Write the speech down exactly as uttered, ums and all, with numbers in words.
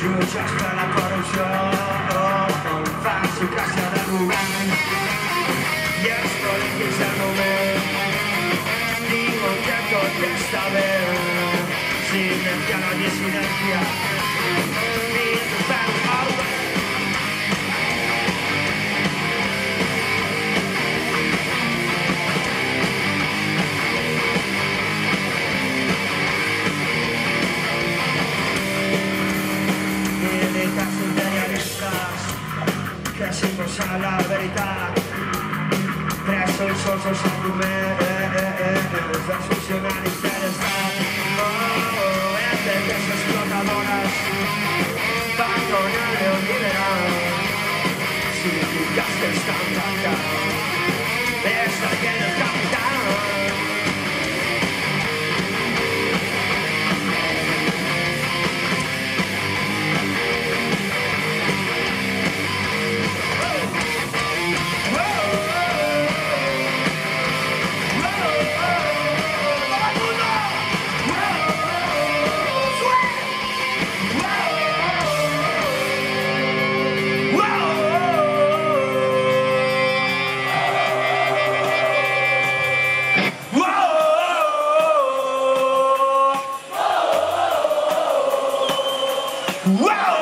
Jutges per la corrupció fan sucàcia de govern i els polítics del moment diuen que tot està bé. Silencia no hay silencia ni tu perro. Militats imperialistes que s'imposen la veritat, presos i sols els arguments dels funcionaris de l'estat. Las explotadoras patrona neoliberal significas que están acá está lleno el capital. Wow!